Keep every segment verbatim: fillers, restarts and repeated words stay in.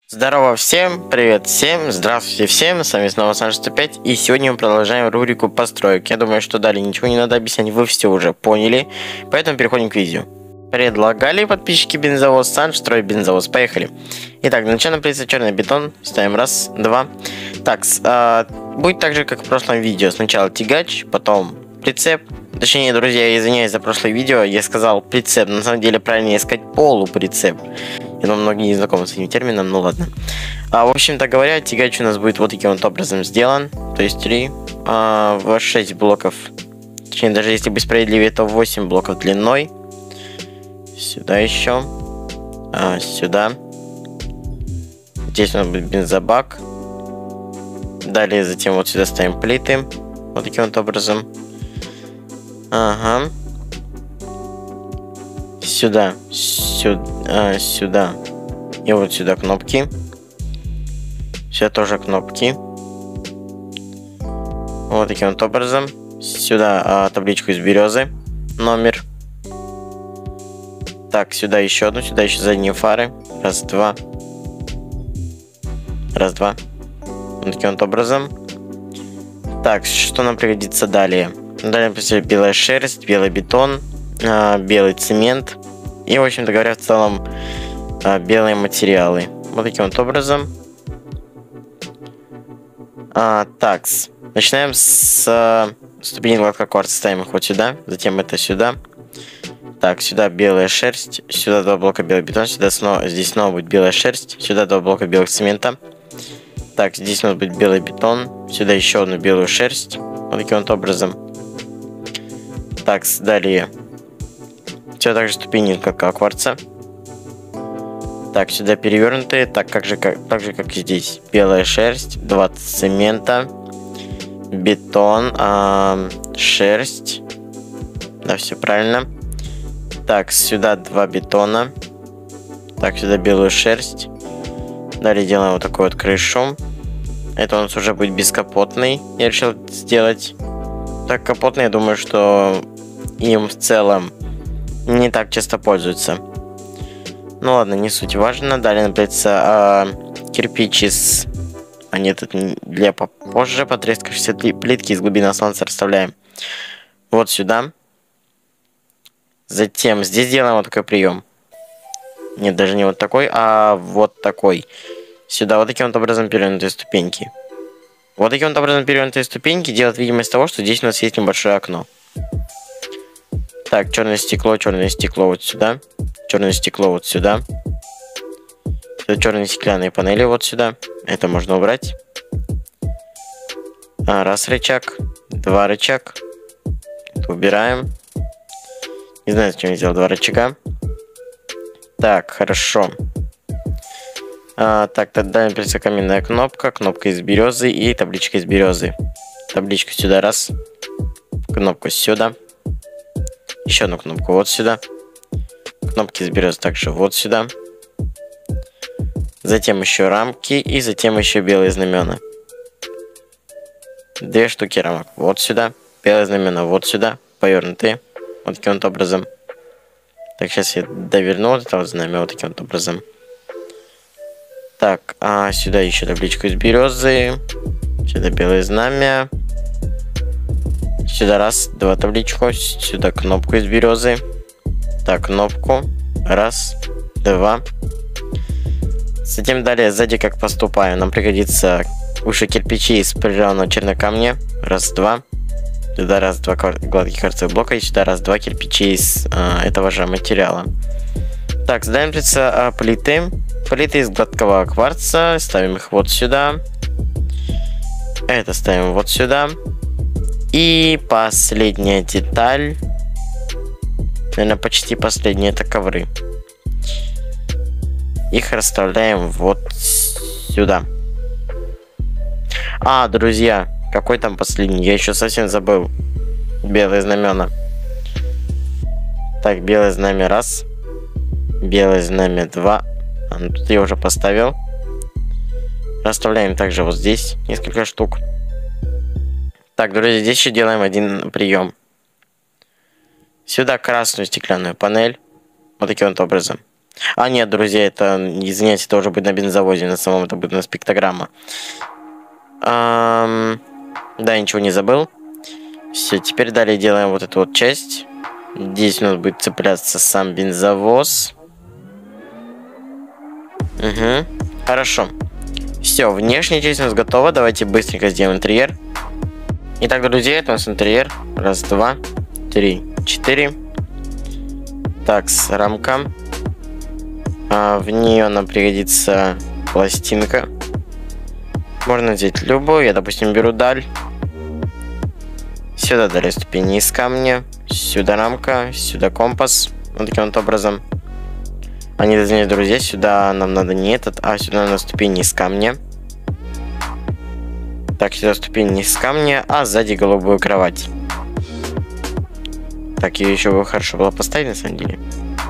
Здорово всем, привет всем, здравствуйте всем, с вами снова Сан сто пять, и сегодня мы продолжаем рубрику построек. Я думаю, что далее ничего не надо объяснять, вы все уже поняли, поэтому переходим к видео. Предлагали подписчики бензовоз Сан строить бензовоз, поехали. Итак, для начала придется черный бетон, ставим раз, два. Так, а, будет так же, как в прошлом видео, сначала тягач, потом прицеп. Точнее, друзья, я извиняюсь за прошлое видео, я сказал прицеп, на самом деле правильнее сказать полуприцеп. Я думаю, многие не знакомы с этим термином, ну ладно. А, в общем-то говоря, тягач у нас будет вот таким вот образом сделан. То есть три, а, в шесть блоков. Точнее, даже если быть справедливее, то восемь блоков длиной. Сюда еще. А, сюда. Здесь у нас будет бензобак. Далее затем вот сюда ставим плиты. Вот таким вот образом. Ага. Сюда, сюда, а, сюда. И вот сюда кнопки. Сюда тоже кнопки. Вот таким вот образом. Сюда а, табличку из березы. Номер. Так, сюда еще одну. Сюда еще задние фары. Раз, два. Раз, два. Вот таким вот образом. Так, что нам пригодится далее? Далее, например, белая шерсть, белый бетон, а, белый цемент. И, в общем-то говоря, в целом а, белые материалы. Вот таким вот образом. А, так, начинаем с а, ступени гладкого кварца. Ставим их вот сюда. Затем это сюда. Так, сюда белая шерсть. Сюда два блока белый бетон. Сюда снова, здесь снова будет белая шерсть. Сюда два блока белого цемента. Так, здесь у нас будет белый бетон. Сюда еще одну белую шерсть. Вот таким вот образом. Так, далее. Все также ступени как кварца. Так, сюда перевернутые. Так, как же, как, так же, как и здесь. Белая шерсть, два цемента, бетон, а, шерсть. Да, все правильно. Так, сюда два бетона. Так, сюда белую шерсть. Далее делаем вот такую вот крышу. Это у нас уже будет бескапотный. Я решил сделать. Так, капотный, я думаю, что им в целом не так часто пользуются. Ну ладно, не суть важно. Далее нам придется а, кирпич из... А нет, это для попозже. Потрескавшиеся плитки из глубины сланца расставляем вот сюда. Затем здесь делаем вот такой прием. Нет, даже не вот такой, а вот такой. Сюда вот таким вот образом перевернутые ступеньки. Вот таким вот образом перевернутые ступеньки делают видимость того, что здесь у нас есть небольшое окно. Так, черное стекло, черное стекло вот сюда. Черное стекло вот сюда. Сюда черные стеклянные панели вот сюда. Это можно убрать. А, раз рычаг. Два рычаг. Это убираем. Не знаю, зачем я сделал два рычага. Так, хорошо. А, так, тогда придется каменная кнопка. Кнопка из березы и табличка из березы. Табличка сюда раз. Кнопку сюда. Еще одну кнопку вот сюда. Кнопки из березы также вот сюда. Затем еще рамки. И затем еще белые знамена. Две штуки рамок вот сюда. Белые знамена вот сюда. Повернутые. Вот таким вот образом. Так, сейчас я доверну вот это вот знамя вот таким вот образом. Так, а сюда еще табличку из березы. Сюда белое знамя. Сюда раз, два табличку. Сюда кнопку из березы. Так, кнопку. Раз, два. Затем далее сзади как поступаем. Нам пригодится уши кирпичи из полированного чернокамня. Раз, два. Сюда раз, два гладких кварцевых блока. И сюда раз, два кирпичи из а, этого же материала. Так, сдаем а, плиты. Плиты из гладкого кварца. Ставим их вот сюда. Это ставим вот сюда. И последняя деталь. Наверное, почти последняя. Это ковры. Их расставляем вот сюда. А, друзья. Какой там последний? Я еще совсем забыл. Белые знамена. Так, белое знамя раз. Белое знамя два. А, ну, тут я уже поставил. Расставляем также вот здесь несколько штук. Так, друзья, здесь еще делаем один прием. Сюда красную стеклянную панель. Вот таким вот образом. А, нет, друзья, это, извиняйте, это должно быть на бензовозе, на самом это будет у нас пиктограмма. Ам... Да, ничего не забыл. Все, теперь далее делаем вот эту вот часть. Здесь у нас будет цепляться сам бензовоз. Угу, хорошо. Все, внешняя часть у нас готова. Давайте быстренько сделаем интерьер. Итак, друзья, это у нас интерьер. Раз, два, три, четыре. Так, рамка. А, в нее нам пригодится пластинка. Можно взять любую. Я, допустим, беру даль. Сюда далее ступени из камня. Сюда рамка. Сюда компас. Вот таким вот образом. А не, извиняюсь, друзья, сюда нам надо не этот, а сюда на ступени из камня. Так, сюда ступени из камня, а сзади голубую кровать. Так, ее еще бы хорошо было поставить, на самом деле.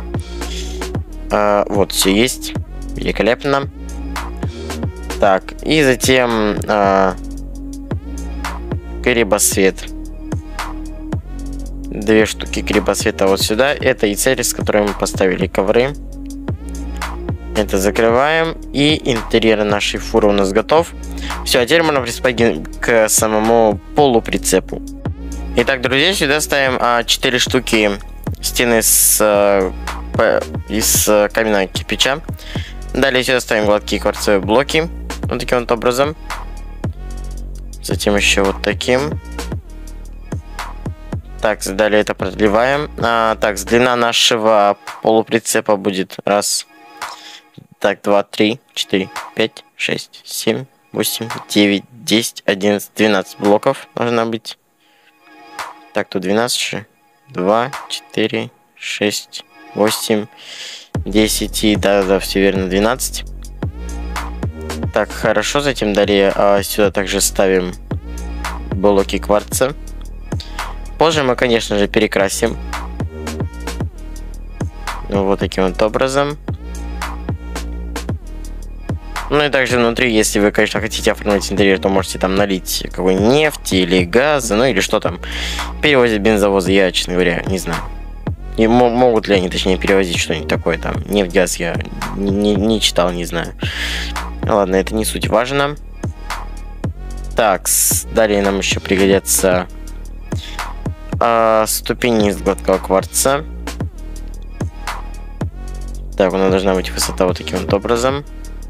А, вот, все есть. Великолепно. Так, и затем а, крибосвет. Две штуки крибосвета вот сюда. Это и цель, с которой мы поставили ковры. Это закрываем. И интерьер нашей фуры у нас готов. Все, а теперь можно приступать к самому полуприцепу. Итак, друзья, сюда ставим а, четыре штуки стены с, а, по, из а, каменного кирпича. Далее сюда ставим гладкие кварцевые блоки. Вот таким вот образом. Затем еще вот таким. Так, далее это продлеваем. А, так, длина нашего полуприцепа будет раз. Так, два, три, четыре, пять, шесть, семь, восемь, девять, десять, одиннадцать, двенадцать блоков должна быть. Так, тут двенадцать, два, четыре, шесть, восемь, десять и да, да, все верно, двенадцать. Так, хорошо, затем далее а, сюда также ставим блоки кварца. Позже мы, конечно же, перекрасим. Вот таким вот образом. Ну и также внутри, если вы, конечно, хотите оформить интерьер, то можете там налить какой-нибудь нефти или газа, ну или что там перевозят бензовозы, я, честно говоря, не знаю. И могут ли они, точнее, перевозить что-нибудь такое там, нефть, газ, я не, не, не читал, не знаю. Ладно, это не суть важно. Так, далее нам еще пригодятся а, ступени из гладкого кварца. Так, у нас должна быть высота вот таким вот образом.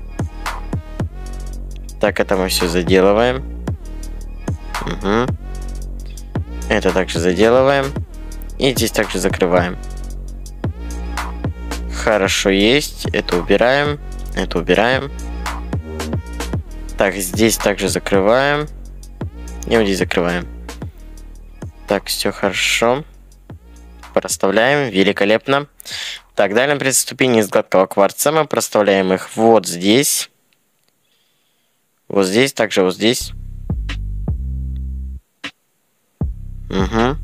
Так, это мы все заделываем. Угу. Это также заделываем. И здесь также закрываем. Хорошо, есть. Это убираем. Это убираем. Так, здесь также закрываем. И вот здесь закрываем. Так, все хорошо. Проставляем. Великолепно. Так, далее при ступени из гладкого кварца мы проставляем их вот здесь. Вот здесь, также вот здесь. Угу.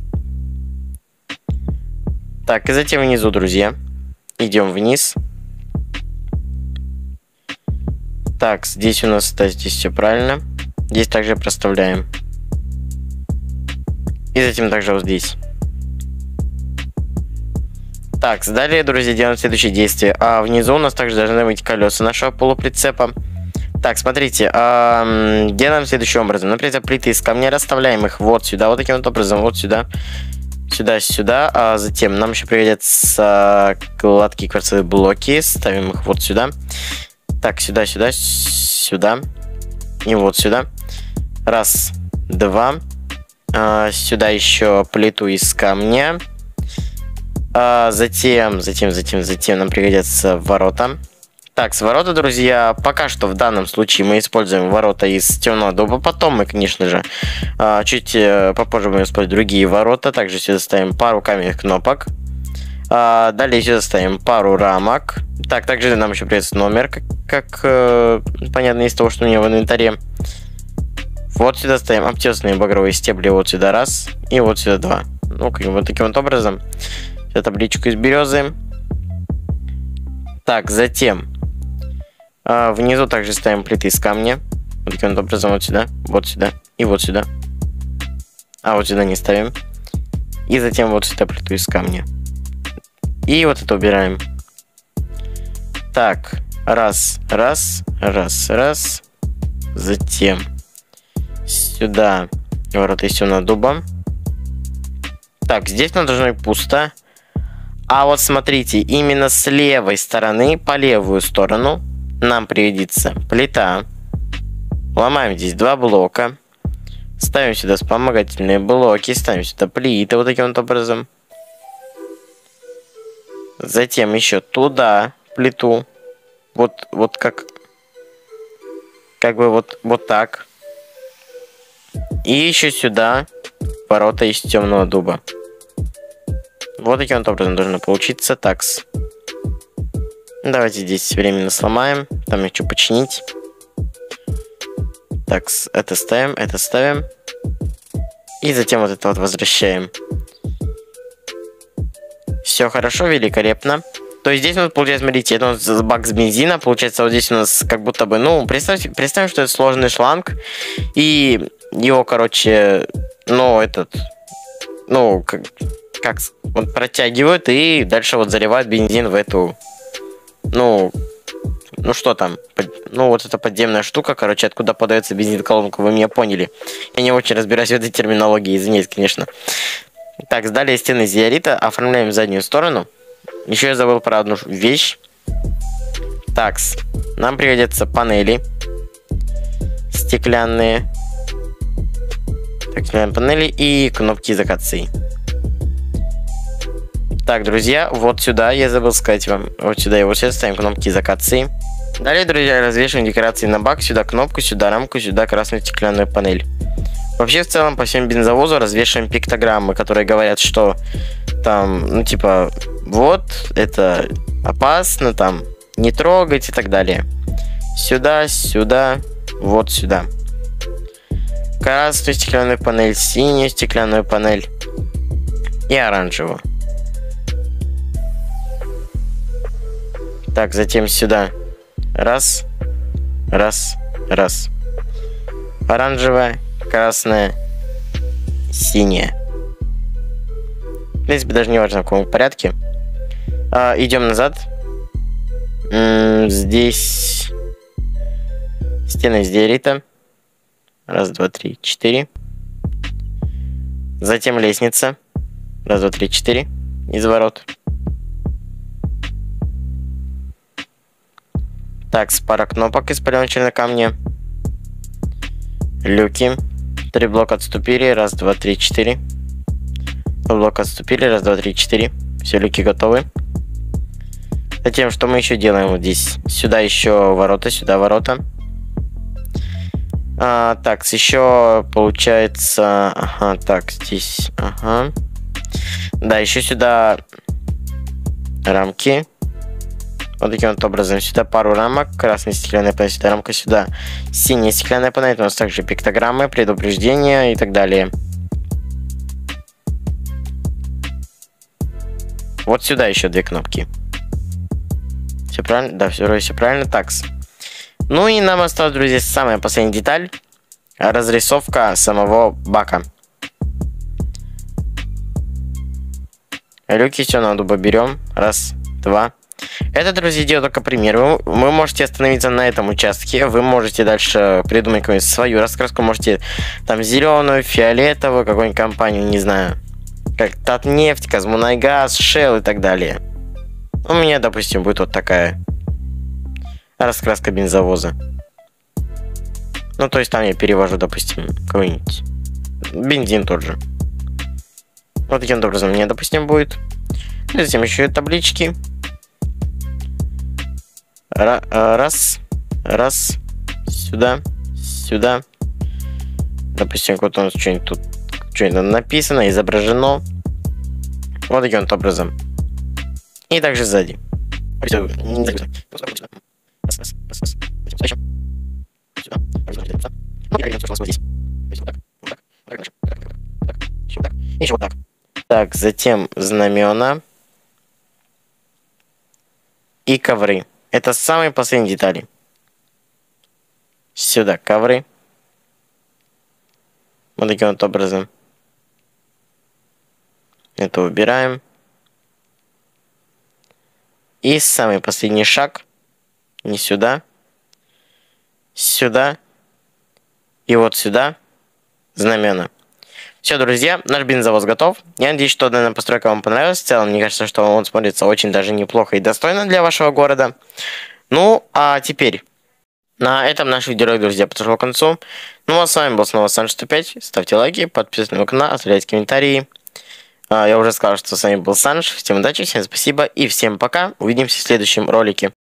Так, и затем внизу, друзья. Идем вниз. Так, здесь у нас, да, здесь все правильно. Здесь также проставляем. И затем также вот здесь. Так, далее, друзья, делаем следующее действие. А внизу у нас также должны быть колеса нашего полуприцепа. Так, смотрите, э, делаем следующим образом. Например, плиты из камня, расставляем их вот сюда, вот таким вот образом, вот сюда, сюда, сюда. А затем нам еще пригодятся гладкие кварцевые блоки, ставим их вот сюда. Так, сюда, сюда, сюда и вот сюда. Раз, два. Э, сюда еще плиту из камня. А затем, затем, затем, затем нам пригодятся ворота. Так, с ворота, друзья, пока что в данном случае мы используем ворота из темного дуба. Потом мы, конечно же, чуть попозже будем использовать другие ворота. Также сюда ставим пару каменных кнопок. Далее сюда ставим пару рамок. Так, также нам еще придется номер, как, как понятно из того, что у меня в инвентаре. Вот сюда ставим обтесанные багровые стебли. Вот сюда раз. И вот сюда два. Ну, вот таким вот образом. Сюда табличку из березы. Так, затем а, внизу также ставим плиты из камня. Вот таким вот образом, вот сюда, вот сюда и вот сюда. А вот сюда не ставим. И затем вот сюда плиту из камня. И вот это убираем. Так, раз, раз, раз, раз. Затем сюда ворота из темного дуба. Так, здесь нам должно быть пусто. А вот смотрите, именно с левой стороны, по левую сторону, нам пригодится плита. Ломаем здесь два блока. Ставим сюда вспомогательные блоки. Ставим сюда плиты вот таким вот образом. Затем еще туда плиту. Вот, вот как... Как бы вот, вот так. И еще сюда ворота из темного дуба. Вот таким вот образом должно получиться. Такс. Давайте здесь временно сломаем. Там еще починить. Так, это ставим, это ставим. И затем вот это вот возвращаем. Все хорошо, великолепно. То есть здесь у нас получается, смотрите, это у нас бак с бензина. Получается, вот здесь у нас как будто бы, ну, представьте, представим, что это сложный шланг. И его, короче, ну, этот, ну, как, как вот протягивают и дальше вот заливают бензин в эту, ну, ну что там, под, ну, вот эта подземная штука, короче, откуда подается бензин колонку, вы меня поняли. Я не очень разбираюсь в этой терминологии, извините, конечно. Так, далее стены из диорита, оформляем заднюю сторону. Еще я забыл про одну вещь. Так, нам пригодятся панели стеклянные. Так, стеклянные панели и кнопки изокации. Так, друзья, вот сюда, я забыл сказать вам, вот сюда и вот сюда ставим кнопки изокации. Далее, друзья, развешиваем декорации на бак, сюда кнопку, сюда рамку, сюда красную стеклянную панель. Вообще, в целом, по всему бензовозу развешиваем пиктограммы, которые говорят, что там, ну, типа, вот, это опасно, там, не трогать и так далее. Сюда, сюда, вот сюда. Красную стеклянную панель, синюю стеклянную панель и оранжевую. Так, затем сюда. Раз, раз, раз. Оранжевая, красная, синяя. В принципе, даже не важно, в каком порядке. А, идем назад. М-м, здесь стены из диорита. Раз, два, три, четыре. Затем лестница. Раз, два, три, четыре. Из ворот. Так, с пара кнопок из полировочного камня. Люки. Три блока отступили. Раз, два, три, четыре. Два блока отступили. Раз, два, три, четыре. Все, люки готовы. Затем, что мы еще делаем вот здесь? Сюда еще ворота, сюда ворота. А, так, еще получается... Ага, так, здесь... Ага. Да, еще сюда рамки. Вот таким вот образом. Сюда пару рамок. Красная стеклянная панель, сюда рамка, сюда синяя стеклянная панель. У нас также пиктограммы, предупреждения и так далее. Вот сюда еще две кнопки. Все правильно? Да, все, все правильно. Так. Ну и нам осталась, друзья, самая последняя деталь. Разрисовка самого бака. Люки все на дуба берем. Раз, два. Это, друзья, дело только пример. Вы, вы можете остановиться на этом участке. Вы можете дальше придумать какую-нибудь свою раскраску. Можете там зеленую, фиолетовую, какую-нибудь компанию, не знаю. Как Татнефть, Казмунайгаз, Shell и так далее. У меня, допустим, будет вот такая раскраска бензовоза. Ну, то есть там я перевожу, допустим, какой-нибудь бензин тот же. Вот таким образом у меня, допустим, будет. И затем еще и таблички. Раз, раз, сюда, сюда. Допустим, вот у нас что-нибудь тут что-нибудь написано, изображено. Вот таким вот образом. И также сзади. Еще вот так. Так, затем знамена и ковры. Это самые последние детали. Сюда ковры. Вот таким вот образом. Это убираем. И самый последний шаг. Не сюда. Сюда. И вот сюда. Знамена. Все, друзья, наш бензовоз готов. Я надеюсь, что данная постройка вам понравилась. В целом, мне кажется, что он смотрится очень даже неплохо и достойно для вашего города. Ну, а теперь, на этом наш видеоролик, друзья, подошел к концу. Ну, а с вами был снова Санж сто пять. Ставьте лайки, подписывайтесь на мой канал, оставляйте комментарии. Я уже сказал, что с вами был Санж. Всем удачи, всем спасибо и всем пока. Увидимся в следующем ролике.